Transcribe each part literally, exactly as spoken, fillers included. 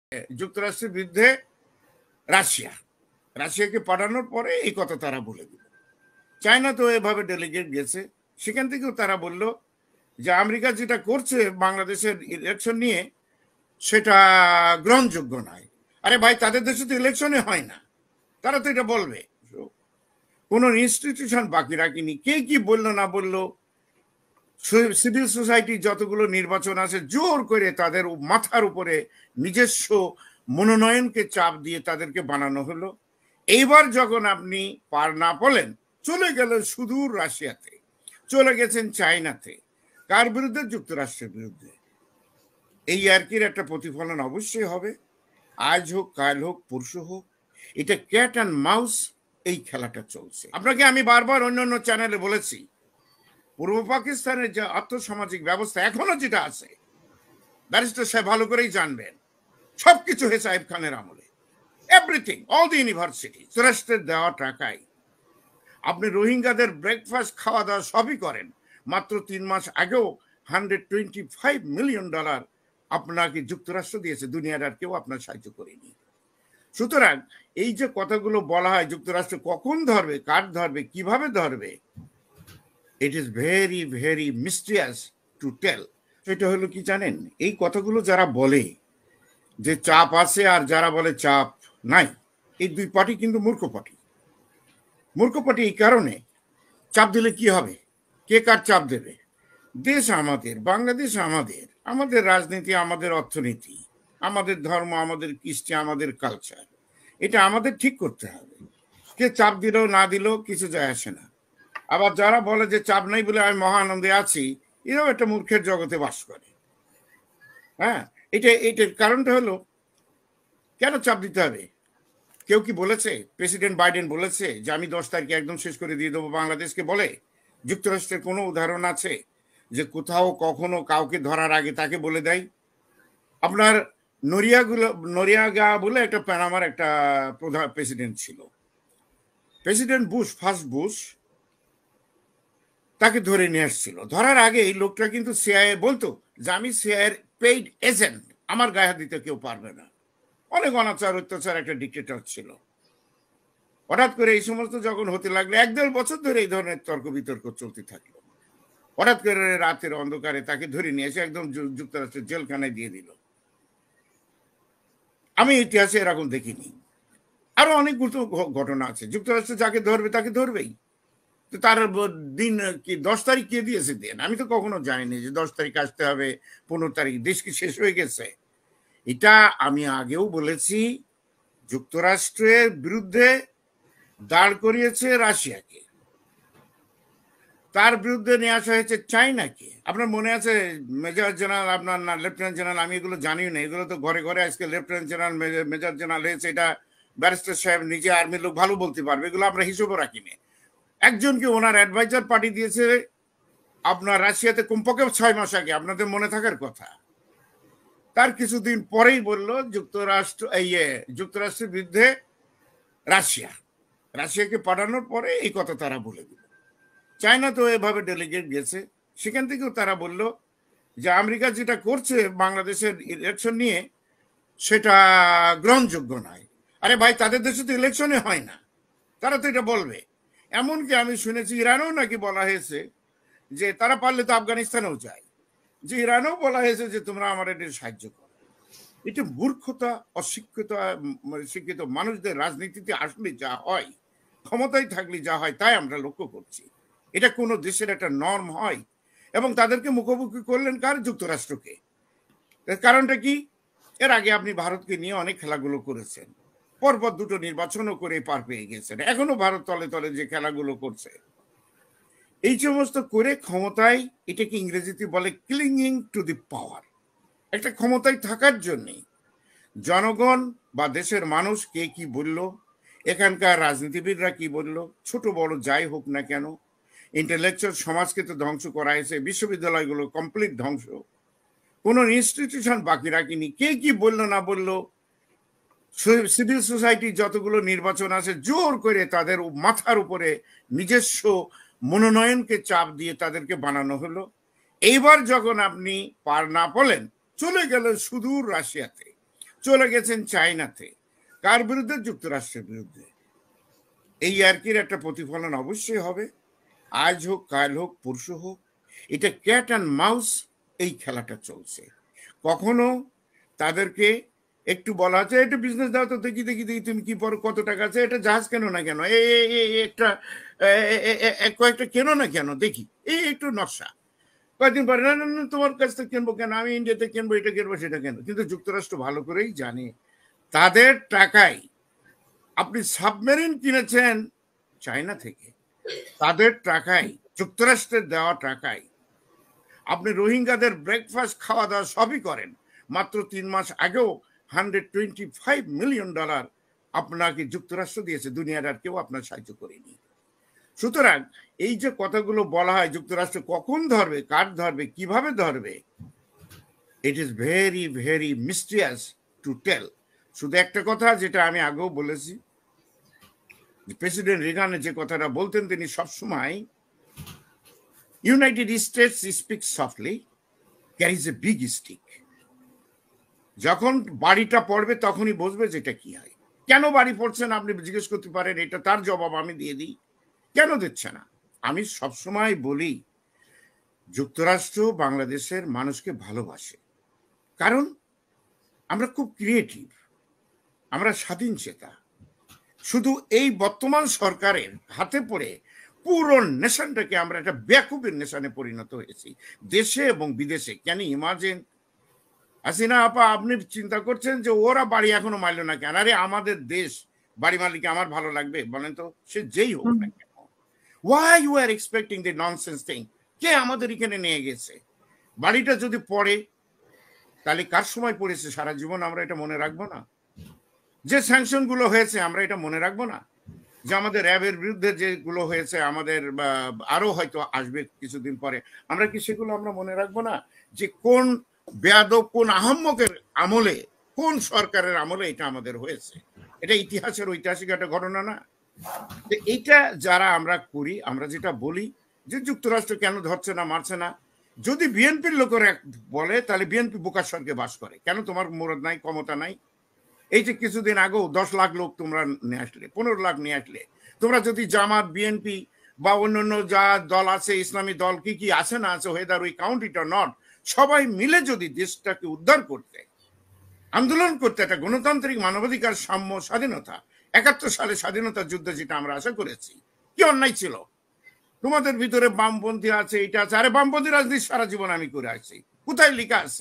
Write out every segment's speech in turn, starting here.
যুক্তরাষ্ট্রের বিরুদ্ধে রাশিয়া রাশিয়াকে পাঠানোর পরে এই কথা তারা বলে দিল। চায়না তো এভাবে ডেলিগেট গেছে, সেখান থেকেও তারা বলল যে আমেরিকা যেটা করছে বাংলাদেশের ইলেকশন নিয়ে সেটা গ্রহণযোগ্য নয়। আরে ভাই, তাদের দেশে তো ইলেকশনে হয় না, তারা তো এটা বলবে। কোন ইনস্টিটিউশন বাকি রাখিনি, কে কি বললো না বললো, সিভিল সোসাইটি যতগুলো নির্বাচন আছে জোর করে তাদের মাথার উপরে নিজস্ব মনোনয়নকে চাপ দিয়ে তাদেরকে বানানো হলো। এইবার যখন আপনি পার না পেলেন, চলে গেলেন সুদূর রাশিয়াতে, চলে গেছেন চায়নাতে। কার বিরুদ্ধে? যুক্তরাষ্ট্রের বিরুদ্ধে। এই আর কি একটা প্রতিফলন অবশ্যই হবে, আজ হোক কাল হোক পরশু হোক। এটা ক্যাট অ্যান্ড মাউস এই খেলাটা চলছে। আপনাকে আমি বারবার অন্যান্য চ্যানেলে বলেছি, পূর্ব পাকিস্তানের যে আর্থসামাজিক ব্যবস্থা এখনো যেটা আছে, ব্যারিস্টার সাহেব ভালো করেই জানবেন, সবকিছু হয়েছে আইব খানের আমলে। এভরিথিং, অল দি ইউনিভার্সিটি যুক্তরাষ্ট্রের দেওয়া টাকায়। আপনি রোহিঙ্গাদের ব্রেকফাস্ট খাওয়া দাওয়া সবই করেন। মাত্র তিন মাস আগেও hundred twenty five million dollar আপনাকে যুক্তরাষ্ট্র দিয়েছে, দুনিয়ার আর কেউ আপনার সাহায্য করেনি। সুতরাং এই যে কথাগুলো বলা হয় যুক্তরাষ্ট্র কখন ধরবে, কার ধরবে, কিভাবে ধরবে, it is very very mysterious to tell. সেটা হলো কি জানেন, এই কথাগুলো যারা বলে যে চাপ আছে আর যারা বলে চাপ নাই, এই দুই পার্টি কিন্তু মূর্খ পার্টি। মূর্খ পার্টি এই কারণে, চাপ দিলে কি হবে, কে কার চাপ দেবে? দেশ আমাদের, বাংলাদেশ আমাদের, আমাদের রাজনীতি, আমাদের অর্থনীতি, আমাদের ধর্ম, আমাদের কৃষ্টি, আমাদের কালচার, এটা আমাদের ঠিক করতে হবে। কে চাপ দিল না দিল কিছু যায় আসে না। আবার যারা বলে যে চাপ নাই বলে আমি মহা আনন্দে আছি, এরাও একটা মূর্খের জগতে বাস করে। হ্যাঁ, এটা এটার কারণটা হলো, কেন চাপ দিতে হবে? কেউ কি বলেছে? প্রেসিডেন্ট বাইডেন বলেছে যে আমি দশ তারিখে একদম শেষ করে দিয়ে দেবো বাংলাদেশকে? বলে যুক্তরাষ্ট্রের কোনো উদাহরণ আছে যে কোথাও কখনো কাউকে ধরার আগে তাকে বলে দেয়? আপনার নরিয়াগুলো নরিয়াগা বলে একটা প্যানামার একটা প্রধান প্রেসিডেন্ট ছিল, প্রেসিডেন্ট বুশ, ফার্স্ট বুশ, তাকে ধরে নিয়ে আসছিল। ধরার আগে এই লোকটা কিন্তু সিআইএ বলতো যে আমি সিআইএর পেইড এজেন্ট, আমার গায়ে হাত দিতে কেউ পারবে না। অনেক অনাচার অত্যাচার একটা ডিক্টেটর ছিল। হঠাৎ করে এই সমস্ত যখন হতে লাগলো, এক দেড় বছর ধরে এই ধরনের তর্ক বিতর্ক চলতে থাকলো। হঠাৎ করে রাতের অন্ধকারে তাকে ধরে নিয়ে এসে একদম যুক্তরাষ্ট্রের জেলখানায় দিয়ে দিল। আমি ইতিহাসে এরকম দেখিনি। আরো অনেক ঘটনা আছে, যুক্তরাষ্ট্র যাকে ধরবে তাকে ধরবেই। তো তার দিন কি দশ তারিখ কে দিয়েছে দেন? আমি তো কখনো জানিনি যে দশ তারিখ আসতে হবে, পনেরো তারিখ। দেশ কি শেষ হয়ে গেছে? এটা আমি আগেও বলেছি, যুক্তরাষ্ট্রের বিরুদ্ধে দাঁড় করিয়েছে রাশিয়াকে, তার বিরুদ্ধে নিয়ে আসা হয়েছে চায়নাকে। আপনার মনে আছে মেজর জেনারেল, আপনার না লেফটেন্যান্ট জেনারেল, আমি এগুলো জানি না, এগুলো তো ঘরে ঘরে আজকে লেফটেন্যান্ট জেনারেল, মেজর জেনারেল হয়েছে। এটা ব্যারিস্টার সাহেব নিজে আর্মির লোক ভালো বলতে পারবে, এগুলো আমরা হিসেবও রাখিনি। একজনকে ওনার অ্যাডভাইজার পাঠিয়ে দিয়েছে আপনার রাশিয়াতে কমপক্ষে ছয় মাস আগে, আপনাদের মনে থাকার কথা। তার কিছুদিন পরেই বলল যুক্তরাষ্ট্র এই যুক্তরাষ্ট্রের বিরুদ্ধে রাশিয়া রাশিয়াকে পাঠানোর পরে এই কথা তারা বলে দিল। চায়না তো এভাবে ডেলিগেট গেছে, সেখান থেকেও তারা বলল যে আমেরিকা যেটা করছে বাংলাদেশের ইলেকশন নিয়ে সেটা গ্রহণযোগ্য নয়। আরে ভাই, তাদের দেশে তো ইলেকশনে হয় না, তারা তো এটা বলবে। এমনকি আমি শুনেছি ইরানেও নাকি বলা হয়েছে যে তারা পারলে তো আফগানিস্তানেও যায়, যে ইরানেও বলা হয়েছে যে তোমরা আমার এটা সাহায্য করো। এটা মূর্খতা, অশিক্ষিত শিক্ষিত মানুষদের রাজনীতিতে আসলে যা হয়, ক্ষমতায় থাকলে যা হয়, তাই আমরা লক্ষ্য করছি। এটা কোনো দেশের একটা নর্ম হয়? এবং তাদেরকে মুখোমুখি করলেন কার? যুক্তরাষ্ট্রকে। কারণটা কি? এর আগে আপনি ভারতকে নিয়ে অনেক খেলাগুলো করেছেন, পরপর দুটো নির্বাচনও করে পার পেয়ে গেছেন। এখনো ভারত তলে তলে যে খেলাগুলো করছে, এই সমস্ত করে ক্ষমতায়, এটাকে ইংরেজিতে বলে ক্লিংইং টু দি পাওয়ার। একটা ক্ষমতায় থাকার জন্যে জনগণ বা দেশের মানুষ কে কি বলল, এখানকার রাজনীতিবিদরা কি বলল, ছোট বড় যাই হোক না কেন, ইন্টেলেকচুয়াল সমাজকে তো ধ্বংস করা হয়েছে, বিশ্ববিদ্যালয়গুলো কমপ্লিট ধ্বংস, কোনো ইনস্টিটিউশন বাকি রাখিনি। কে কি বললো না বললো, সিভিল সোসাইটি যতগুলো নির্বাচন আছে জোর করে তাদের মাথার উপরে নিজস্ব মনোনয়নকে চাপ দিয়ে তাদেরকে বানানো হলো। এইবার যখন আপনি পার না পেলেন, চলে গেলেন সুদূর রাশিয়াতে, চলে গেছেন চায়নাতে। কার বিরুদ্ধে? যুক্তরাষ্ট্রের বিরুদ্ধে। এই ইয়ার্কির একটা প্রতিফলন অবশ্যই হবে, আজ হোক, কাল হোক, পরশু হোক। এটা ক্যাট অ্যান্ড মাউস এই খেলাটা চলছে। কখনো তাদেরকে একটু বলা আছে, এটা বিজনেস দাও তো, দেখি দেখি দেখি তুমি কি পড়ো, কত টাকা আছে, এটা জাহাজ কেন না কেন, এই একটা কয়েকটা কেন না কেন দেখি, এই একটু নকশা। কয়েকদিন পরে, না না তোমার কাছ থেকে কিনবো কেন, আমি ইন্ডিয়াতে কিনবো, এটা কিনবো সেটা কেন। কিন্তু যুক্তরাষ্ট্র ভালো করেই জানে তাদের টাকায় আপনি সাবমেরিন কিনেছেন চায়না থেকে, তাদের টাকায়, যুক্তরাষ্ট্রের দেওয়া টাকায় আপনি রোহিঙ্গাদের ব্রেকফাস্ট খাওয়া দাওয়া সবই করেন। মাত্র তিন মাস আগেও hundred twenty five million dollar আপনাকে যুক্তরাষ্ট্র দিয়েছে, দুনিয়ার আর কেউ আপনার সাহায্য করেনি। সুতরাং এই যে কথাগুলো বলা হয় যুক্তরাষ্ট্র কখন ধরবে, কার ধরবে, কিভাবে ধরবে, it is very very mysterious to tell. শুধু একটা কথা যেটা আমি আগেও বলেছি, প্রেসিডেন্ট রিগানের যে কথাটা বলতেন, তিনি সবসময় United States speak softly, carries a big stick. যখন বাড়িটা পড়বে তখনই বুঝবে যেটা কি হয়। কেন বাড়ি পড়ছেন আপনি জিজ্ঞেস করতে পারেন, এটা তার জবাব আমি দিয়ে দিই। কেন দিচ্ছে না? আমি সবসময় বলি যুক্তরাষ্ট্র বাংলাদেশের মানুষকে ভালোবাসে, কারণ আমরা খুব ক্রিয়েটিভ, আমরা স্বাধীন চেতা। শুধু এই বর্তমান সরকারের হাতে পড়ে পুরো নেশনটাকে আমরা একটা বেকুবের নেশনে পরিণত হয়েছি, দেশে এবং বিদেশে। Can you imagine? হাসিনা আপা, আপনি চিন্তা করছেন যে ওরা বাড়ি এখনো মারল না কেন? আরে আমাদের দেশ, বাড়ি মালিকে আমার ভালো লাগবে বলেন তো? সে যেই হোক না কেন। Why you are expecting the nonsense thing? কে আমাদের এখানে নিয়ে গেছে? বাড়িটা যদি পড়ে তাহলে কার সময় পড়েছে সারা জীবন আমরা এটা মনে রাখবো না? যে স্যাংশন গুলো হয়েছে আমরা এটা মনে রাখবো না? যে আমাদের র্যাবের বিরুদ্ধে যেগুলো হয়েছে, আমাদের আরো হয়তো আসবে কিছুদিন পরে, আমরা কি সেগুলো আমরা মনে রাখবো না? যে কোন বেয়াদব, কোন আহম্মকের আমলে, কোন সরকারের আমলে এটা আমাদের হয়েছে। এটা ইতিহাসের ঐতিহাসিক একটা ঘটনা না? এইটা যারা আমরা করি, আমরা যেটা বলি যে যুক্তরাষ্ট্র কেন ধরছে না, মারছে না, যদি বিএনপির লোকেরা বলে তাহলে বিএনপি বোকার স্বর্গে বাস করে। কেন? তোমার মুরদ নাই, ক্ষমতা নাই। এই যে কিছুদিন আগেও দশ লাখ লোক তোমরা নিয়ে আসলে, পনেরো লাখ নিয়ে আসলে, তোমরা যদি জামাত, বিএনপি বা অন্যান্য যা দল আছে, ইসলামী দল কি কি আছে না আছে, whether we count it or not, সবাই মিলে যদি দেশটাকে উদ্ধার করতে, আন্দোলন করতে, একটা গণতান্ত্রিক মানবাধিকার, সাম্য, স্বাধীনতা, একাত্তর সালে স্বাধীনতার যুদ্ধে যেটা আমরা আশা করেছি, কি অন্যায় ছিল? তোমাদের ভিতরে বামপন্থী আছে, এটা আছে। আরে বামপন্থী রাজনীতি সারা জীবন আমি করে আসছি। কোথায় লেখা আছে?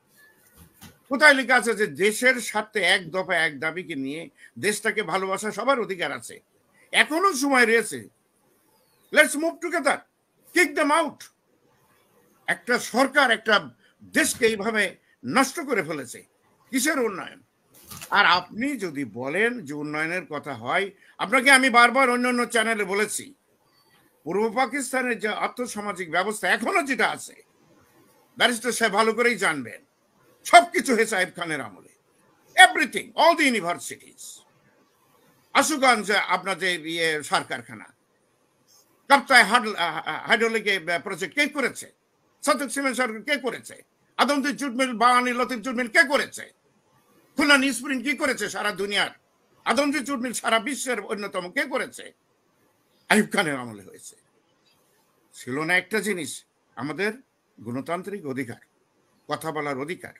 কোথায় লেখা আছে যে দেশের স্বার্থে এক দফা এক দাবিকে নিয়ে দেশটাকে ভালোবাসা সবার অধিকার আছে? এখনো সময় রয়েছে। Let's move together, kick them out. একটা সরকার একটা দেশকে এইভাবে নষ্ট করে ফেলেছে, কিসের উন্নয়ন? আর আপনি যদি বলেন যে উন্নয়নের কথা হয়, আপনাকে আমি বারবার অন্যান্য চ্যানেলে বলেছি, পূর্ব পাকিস্তানের যে আর্থসামাজিক ব্যবস্থা এখনো যেটা আছে, ব্যারিস্টার সাহেব ভালো করেই জানবেন, সবকিছু হয়েছে আইব খানের আমলে। Everything, all the universities, Ashuganj আপনার যে ইয়ে সার কারখানা, কাপ্তায় হাইড্রোলিক প্রজেক্ট কে করেছে? সাতক সিমেন্ট সরকার কে করেছে? Adamjee jute mill, Bawani Latif jute mill কে করেছে? খুলনা নিউজপ্রিন্ট কি করেছে সারা দুনিয়ার? আদমদীপ জুট মিল সারা বিশ্বের অন্যতম, কে করেছে? আইব খানের আমলে হয়েছে। ছিল না একটা জিনিস, আমাদের গণতান্ত্রিক অধিকার, কথা বলার অধিকার,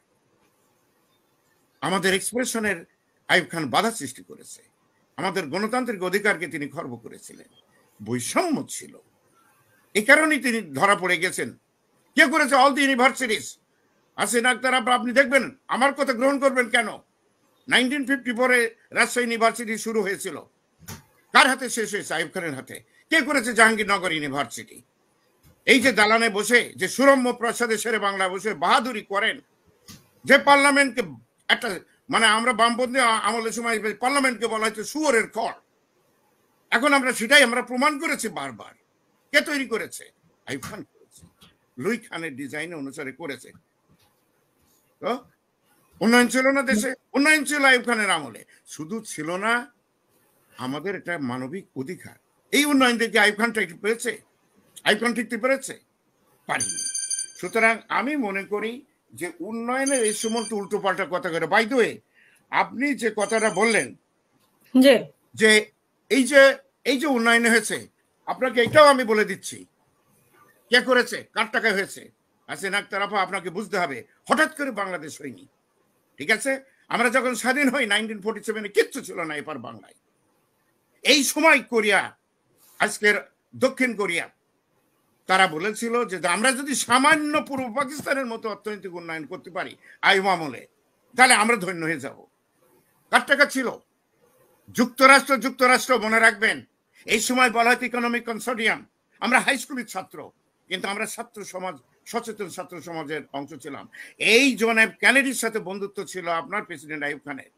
আমাদের এক্সপ্রেশনের আইব খান বাধা সৃষ্টি করেছে। আমাদের গণতান্ত্রিক অধিকারকে তিনি খর্ব করেছিলেন। বৈষম্য ছিল, এই কারণেই তিনি ধরা পড়ে গেছেন। কে করেছে? All the universities. আসেন আক্তার, আপনি দেখবেন, আমার কথা গ্রহণ করবেন কেন? নাইনটিন ফিফটি ফোরে রাজশাহী ইউনিভার্সিটি শুরু হয়েছিল, কার হাতে শেষ হয়েছে? আইব খানের হাতে। কে করেছে? জাহাঙ্গীরনগর ইউনিভার্সিটি। এই যে দালানে বসে, যে সুরম্য প্রাসাদে শেরে বাংলা বসে বাহাদুরি করেন, যে পার্লামেন্টকে একটা, মানে আমরা বামপন্থী আমলের সময় পার্লামেন্টকে বলা হচ্ছে শুয়োরের কর, এখন আমরা সেটাই আমরা প্রমাণ করেছি বারবার। কে তৈরি করেছে? আইব খান করেছে, লুই খানের ডিজাইন অনুসারে করেছে। তো উন্নয়ন ছিল না দেশে? উন্নয়ন ছিল আইব খানের আমলে। শুধু ছিল না আমাদের একটা মানবিক অধিকার, এই উন্নয়ন থেকে আইব খান ঠিক পেয়েছে? আইব খান ঠিকতে পেরেছে? পারিনি। সুতরাং আমি মনে করি যে উন্নয়নের এই সমস্ত উল্টো পাল্টা কথা করে, বাই দ্য ওয়ে, আপনি যে কথাটা বললেন জি যে এই যে এই যে উন্নয়ন হয়েছে, আপনাকে এটাও আমি বলে দিচ্ছি কে করেছে, কার টাকায় হয়েছে। হাসিনা আক্তার আপা, আপনাকে বুঝতে হবে হঠাৎ করে বাংলাদেশ হয়নি, ঠিক আছে? আমরা যখন স্বাধীন হই নাইনটিন ফোর্টি সেভেনে কিচ্ছু ছিল না এপার বাংলায়। এই সময় কোরিয়া, আজকের দক্ষিণ কোরিয়া, তারা বলেছিল যে আমরা যদি সামান্য পূর্ব পাকিস্তানের মতো অর্থনৈতিক উন্নয়ন করতে পারি আইয়ুব আমলে, তাহলে আমরা ধন্য হয়ে যাব। কার টাকা ছিল? যুক্তরাষ্ট্র যুক্তরাষ্ট্র মনে রাখবেন, এই সময় বলা হয়তো ইকোনমিক কনসোর্টিয়াম। আমরা হাই স্কুলের ছাত্র, কিন্তু আমরা ছাত্র সমাজ, সচেতন ছাত্র সমাজের অংশ ছিলাম। এই জন এফ কেনেডির সাথে বন্ধুত্ব ছিল আপনার প্রেসিডেন্ট আইয়ুব খানের।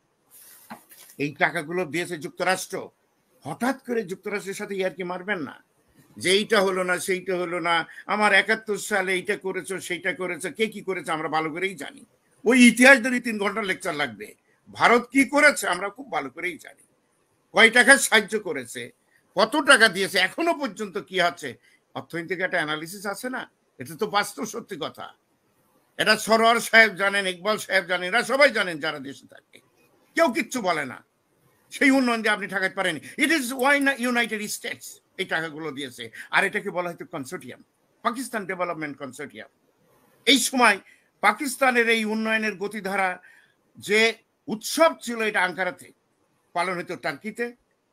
এই টাকাগুলো দিয়েছে যুক্তরাষ্ট্র। হঠাৎ করে যুক্তরাষ্ট্রের সাথে ইয়ারকি মারবেন না যে এইটা হলো না সেইটা হলো না, আমার একাত্তর সালে এইটা করেছো সেইটা করেছো, কে কি করেছে আমরা ভালো করেই জানি। ওই ইতিহাস ধরে তিন ঘন্টা লেকচার লাগবে। ভারত কি করেছে আমরা খুব ভালো করেই জানি, কয় টাকা সাহায্য করেছে, কত টাকা দিয়েছে, এখনো পর্যন্ত কি আছে। অর্থনৈতিক একটা অ্যানালিসিস আছে না, এটা তো বাস্তব সত্যি কথা। এটা সরোয়ার সাহেব জানেন, ইকবাল সাহেব জানেন, এরা সবাই জানেন যারা দেশে থাকে, কেউ কিচ্ছু বলে না। সেই উন্নয়ন দিয়ে আপনি ঠেকাতে পারেন। ইট ইজ ওয়াই না ইউনাইটেড স্টেটস এই টাকাগুলো দিয়েছে, আর এটাকে বলা হয়তো কনসোর্টিয়াম, পাকিস্তান ডেভেলপমেন্ট কনসোর্টিয়াম। এই সময় পাকিস্তানের এই উন্নয়নের গতিধারা যে উৎসব ছিল, এটা আঙ্কারাতে পালন হতো, টার্কিতে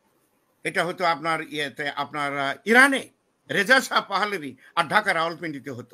এটা হতো, আপনার ইয়েতে আপনার ইরানে রেজা শাহ পাহলেভি, আর ঢাকা রাওয়ালপিন্ডিতে হতো।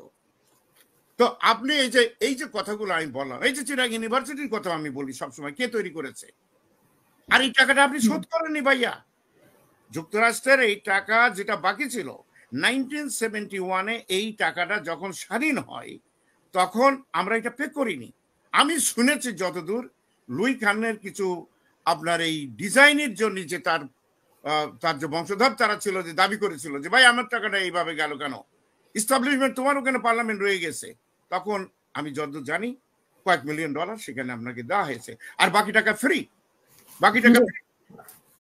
তো আপনি এই যে এই যে কথাগুলো আমি বললাম, এই যে চিরাগ ইউনিভার্সিটির কথা আমি বলি সবসময়, কে তৈরি করেছে? আর এই টাকাটা আপনি শোধ করেননি ভাইয়া। যুক্তরাষ্ট্রের এই টাকা যেটা বাকি ছিল নাইনটিন সেভেন্টি ওয়ানে, এই টাকাটা যখন স্বাধীন হয় তখন আমরা এটা পে করিনি। আমি শুনেছি যতদূর, লুই খানের কিছু আপনার এই ডিজাইনের জন্য যে তার তার যে বংশধর তারা ছিল, যে দাবি করেছিল যে ভাই আমার টাকাটা এইভাবে গেল কেন, ইস্টাবলিশমেন্ট তোমার ওখানে পার্লামেন্ট রয়ে গেছে, তখন আমি যতদূর জানি কয়েক মিলিয়ন ডলার সেখানে আপনাকে দেওয়া হয়েছে, আর বাকি টাকা ফ্রি, বাকি টাকা ফ্রি।